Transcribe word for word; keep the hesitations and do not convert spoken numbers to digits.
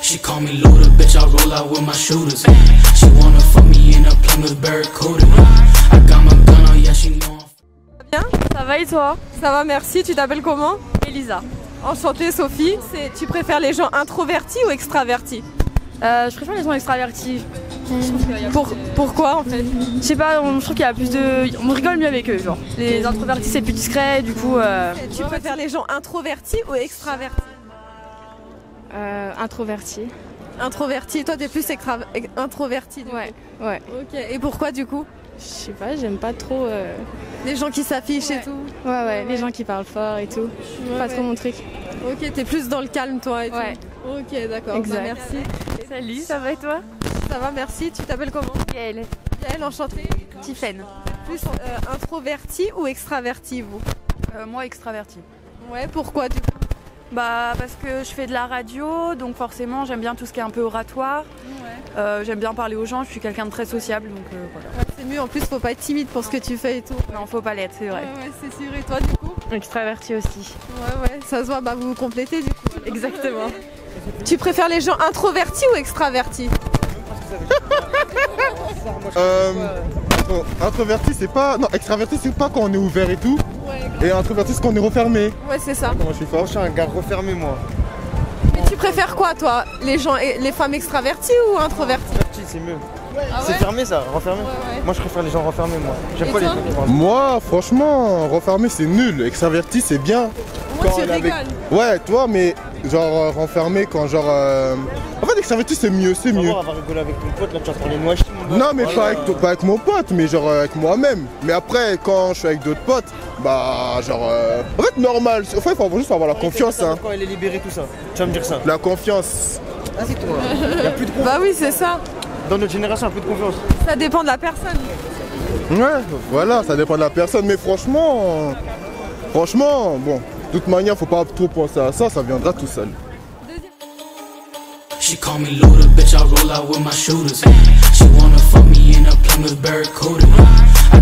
She call me loader, bitch, I roll out with my shooters. She wanna fuck me in a Plymouth Barracuda. I got my gun on, yeah, she know. Bien, Ça va et toi? ça va, merci. Tu t'appelles comment? Elisa. Enchantée, Sophie. C'est- Tu préfères les gens introvertis ou extravertis? Euh, je préfère les gens extravertis. Pour, Pourquoi en fait? Je sais pas, on, je trouve qu'il y a plus de... On rigole mieux avec eux, genre. Les introvertis c'est plus discret, du coup... Euh... Tu préfères les gens introvertis ou extravertis? Euh, introverti. Introvertis, toi t'es plus extra... ex- introverti du Ouais, ouais. coup. Ok, et pourquoi du coup? Je sais pas, j'aime pas trop. Euh... Les gens qui s'affichent et tout? Ouais, ouais, Ouais. les gens qui parlent fort et tout. Ouais, pas ouais. trop mon truc. Ok, t'es plus dans le calme toi et Ouais. tout? Ok, d'accord, bah, Exact. merci. Salut, ça va et toi? Ça va, merci. Tu t'appelles comment? Gaëlle. Yael, enchantée. Tiffen. Plus euh, introverti ou extraverti vous? Euh, moi extravertie. Ouais, pourquoi du coup? Bah parce que je fais de la radio, donc forcément j'aime bien tout ce qui est un peu oratoire. Euh, j'aime bien parler aux gens, je suis quelqu'un de très sociable, donc euh, voilà. Ouais, c'est mieux, en plus faut pas être timide pour ce que tu fais et tout. Non, faut pas l'être, c'est vrai. Ouais, ouais, c'est sûr. Et toi du coup? Extraverti aussi. Ouais, ouais, ça se voit, bah vous vous complétez du coup. Exactement. Tu préfères les gens introvertis ou extravertis? Euh, bon, introverti c'est pas... Non, extraverti c'est pas quand on est ouvert et tout. Ouais, Et introverti c'est quand on est refermé. ouais c'est ça. Moi je suis fort, je suis un gars refermé moi. Mais tu préfères quoi toi? Les gens, les femmes extraverties ou introverties? Introverti, c'est mieux. Ah C'est ouais? fermé ça, refermé. Ouais, ouais. Moi je préfère les gens refermés moi. J'aime Et pas les toi gens qui parlent. Moi franchement, refermé c'est nul. Extraverti c'est bien. Moi tu elle est avec- rigoles. Ouais, toi mais genre euh, renfermé quand genre... euh, En fait extraverti c'est mieux, c'est mieux. On va rigoler avec ton pote là, tu vas parler noix mon gars. Non mais Voilà. pas, avec, to- pas avec mon pote, mais genre euh, avec moi-même. Mais après quand je suis avec d'autres potes, bah genre... euh, En fait normal, en fait il faut juste avoir la confiance hein. Quand elle est libérée tout ça, tu vas me dire ça. La confiance. Ah c'est toi. Il y a plus de confiance. Bah oui c'est ça. Dans notre génération, il n'y a plus de confiance. Ça dépend de la personne. Ouais, voilà, ça dépend de la personne, mais franchement, euh, franchement, bon, de toute manière, faut pas trop penser à ça, ça viendra tout seul. She call me loader, bitch, I roll out with my shooters. She wanna fuck me in a Plymouth Barracuda. I